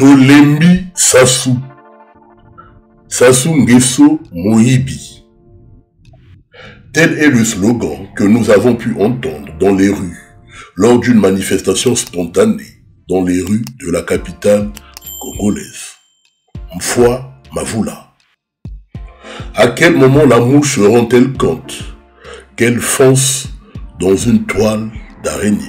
Tolembi Sassou. Sassou Nguesso Moïbi. Tel est le slogan que nous avons pu entendre dans les rues lors d'une manifestation spontanée dans les rues de la capitale congolaise. Mfwa Mavula. À quel moment la mouche se rend-elle compte qu'elle fonce dans une toile d'araignée?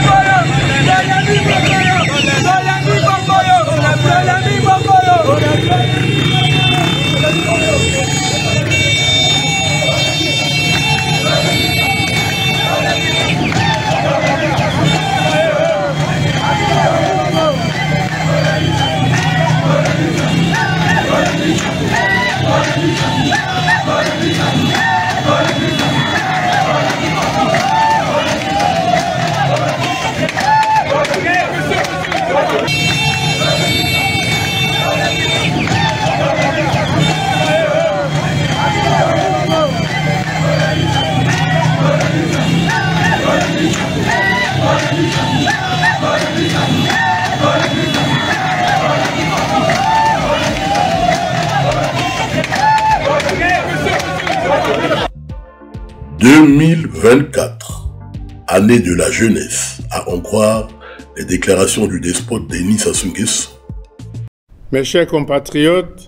« 2024, année de la jeunesse, à en croire les déclarations du despote Denis Sassou Nguesso. » Mes chers compatriotes,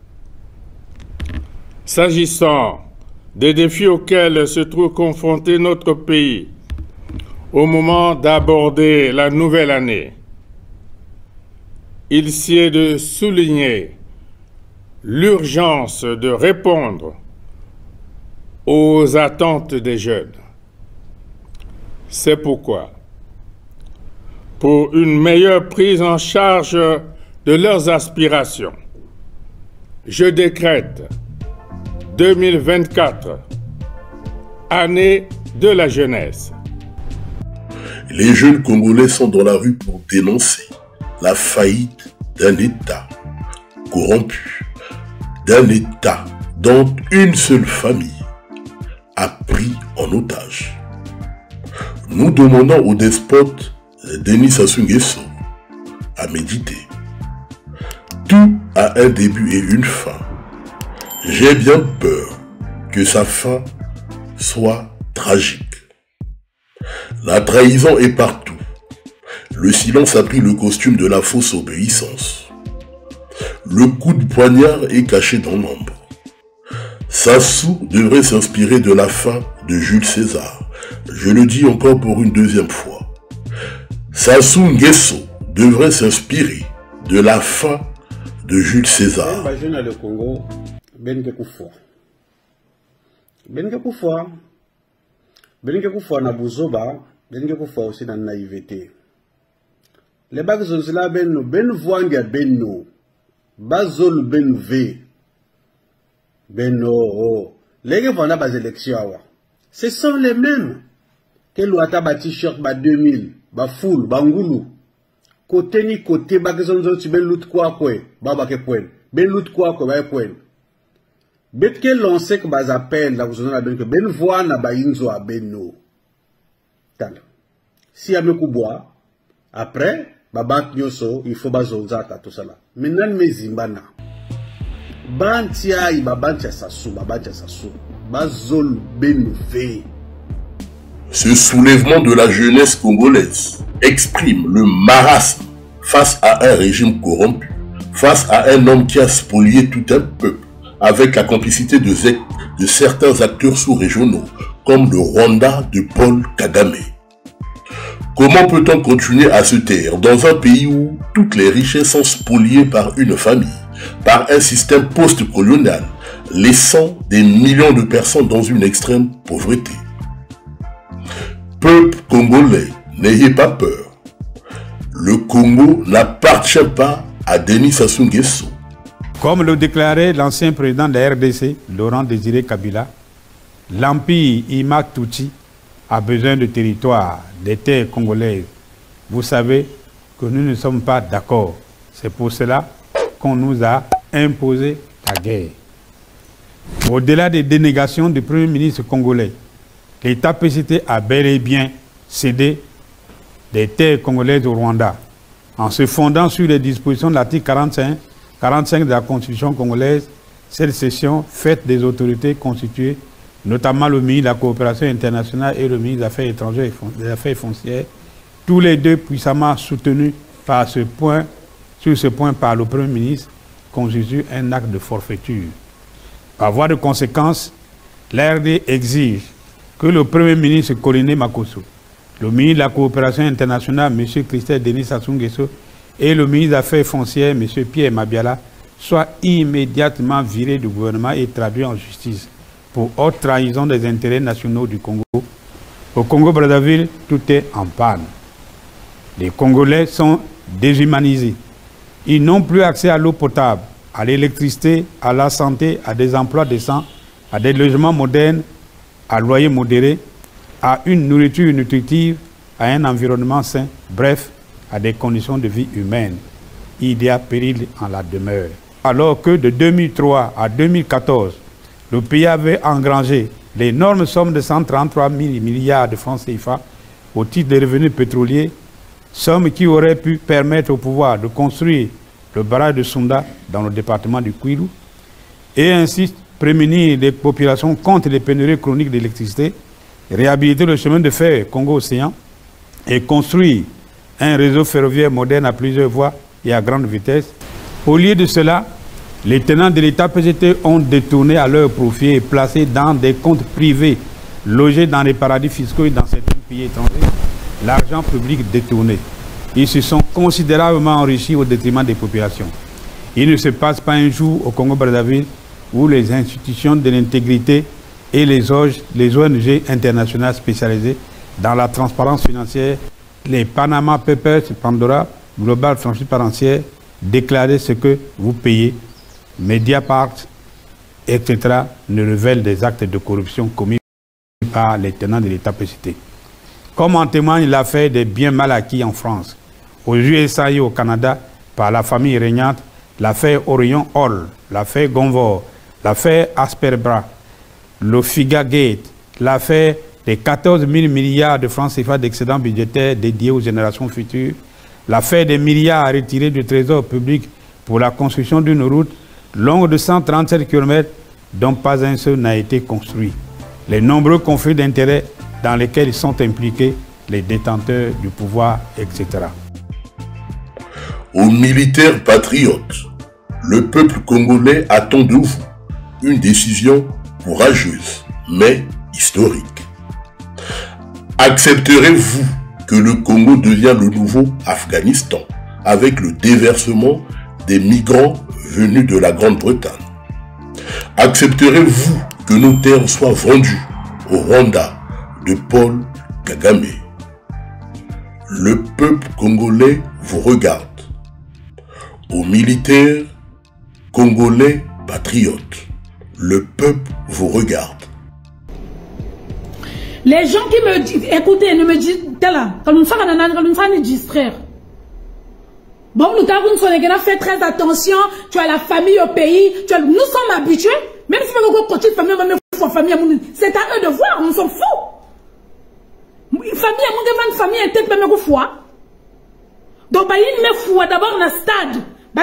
s'agissant des défis auxquels se trouve confronté notre pays au moment d'aborder la nouvelle année, il sied de souligner l'urgence de répondre aux attentes des jeunes. C'est pourquoi, pour une meilleure prise en charge de leurs aspirations, je décrète 2024, année de la jeunesse. Les jeunes Congolais sont dans la rue pour dénoncer la faillite d'un État corrompu, d'un État dont une seule famille a pris en otage. Nous demandons au despote Denis Sassou Nguesso à méditer. Tout a un début et une fin. J'ai bien peur que sa fin soit tragique. La trahison est partout. Le silence a pris le costume de la fausse obéissance. Le coup de poignard est caché dans l'ombre. Sassou devrait s'inspirer de la fin de Jules César. Je le dis encore pour une deuxième fois. Sassou Nguesso devrait s'inspirer de la fin de Jules César. Le Congo, Ben Koufoua na Bouzoba, Ben Koufoua aussi dans naïveté. Les bagues sont là, Ben Voanga Benno, Bazol Ben V. Benno, les gens vont dans les élections. Ce sont les mêmes que l'ouata ba t-shirt ba 2000, ba full, ba ngoulou. Côté ni côté, ba gezon tu ben lout quoi kwe, ba ba ke poen. Ben lout quoi kwe, ba poen. Bet que l'on sait que ba appelle la vous que ben voix na ba inzo a benno. Tal. Si a me kuboa, après, ba bat nyoso, il faut ba zonzata tout ça là. Maintenant me zimbana. Bantia Sassou, Bazol Benvé. Ce soulèvement de la jeunesse congolaise exprime le marasme face à un régime corrompu, face à un homme qui a spolié tout un peuple, avec la complicité de certains acteurs sous-régionaux, comme le Rwanda de Paul Kagame. Comment peut-on continuer à se taire dans un pays où toutes les richesses sont spoliées par une famille, par un système post-colonial, laissant des millions de personnes dans une extrême pauvreté? Peuple congolais, n'ayez pas peur. Le Congo n'appartient pas à Denis Sassou Nguesso. Comme le déclarait l'ancien président de la RDC, Laurent Désiré Kabila, l'empire Imak Touti a besoin de territoires, des terres congolaises. Vous savez que nous ne sommes pas d'accord. C'est pour cela qu'on nous a imposé la guerre. Au-delà des dénégations du Premier ministre congolais, l'État PCT a bel et bien cédé des terres congolaises au Rwanda. En se fondant sur les dispositions de l'article 45 de la Constitution congolaise, cette session faite des autorités constituées, notamment le ministre de la Coopération internationale et le ministre des Affaires étrangères et des Affaires foncières, tous les deux puissamment soutenus sur ce point par le Premier ministre, constitue un acte de forfaiture. Par voie de conséquence, l'ARD exige que le Premier ministre Koliné Makosso, le ministre de la Coopération internationale, M. Christophe Denis Sassou Nguesso, et le ministre des Affaires foncières, M. Pierre Mabiala, soient immédiatement virés du gouvernement et traduits en justice pour haute trahison des intérêts nationaux du Congo. Au Congo-Brazzaville, tout est en panne. Les Congolais sont déshumanisés. Ils n'ont plus accès à l'eau potable, à l'électricité, à la santé, à des emplois décents, à des logements modernes, à loyer modéré, à une nourriture nutritive, à un environnement sain, bref, à des conditions de vie humaines. Il y a péril en la demeure. Alors que de 2003 à 2014, le pays avait engrangé l'énorme somme de 133 000 milliards de francs CFA au titre des revenus pétroliers, somme qui aurait pu permettre au pouvoir de construire le barrage de Sunda dans le département du Kwilu et ainsi prémunir les populations contre les pénuries chroniques d'électricité, réhabiliter le chemin de fer Congo-Océan et construire un réseau ferroviaire moderne à plusieurs voies et à grande vitesse. Au lieu de cela, les tenants de l'État PGT ont détourné à leur profit et placé dans des comptes privés logés dans les paradis fiscaux et dans certains pays étrangers l'argent public détourné. Ils se sont considérablement enrichis au détriment des populations. Il ne se passe pas un jour au Congo-Brazzaville où les institutions de l'intégrité et les ONG internationales spécialisées dans la transparence financière, les Panama Papers, Pandora, Global Transparency, déclarer ce que vous payez, Mediapart, etc., ne révèlent des actes de corruption commis par les tenants de l'État PCT. Comme en témoigne l'affaire des biens mal acquis en France, aux USA et au Canada, par la famille régnante, l'affaire Orion Hall, l'affaire Gonvor, l'affaire Asperbra, le Figa Gate, l'affaire des 14 000 milliards de francs CFA d'excédents budgétaires dédiés aux générations futures, l'affaire des milliards retirés du trésor public pour la construction d'une route longue de 137 km dont pas un seul n'a été construit, les nombreux conflits d'intérêts dans lesquels sont impliqués les détenteurs du pouvoir, etc. Aux militaires patriotes, le peuple congolais attend de vous une décision courageuse, mais historique. Accepterez-vous que le Congo devienne le nouveau Afghanistan avec le déversement des migrants venus de la Grande-Bretagne? Accepterez-vous que nos terres soient vendues au Rwanda de Paul Kagame? Le peuple congolais vous regarde. Aux militaires congolais patriotes, le peuple vous regarde. Les gens qui me disent, écoutez, ne me disent pas là, quand nous faisons distraire. Bon, nous avons fait très attention, tu as la famille au pays, nous sommes habitués, même si nous avons une famille, c'est à eux de voir, on s'en fout. Une famille interne, même une fois. Donc, il me faut d'abord dans le stade,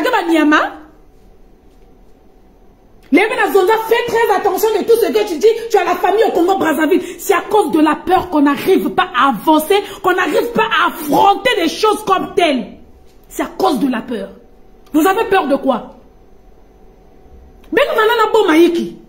les gens fait très attention de tout ce que tu dis. Tu as la famille au Congo-Brazzaville. C'est à cause de la peur qu'on n'arrive pas à avancer, qu'on n'arrive pas à affronter les choses comme telles. C'est à cause de la peur. Vous avez peur de quoi? Mais nous allons à Bomaïki.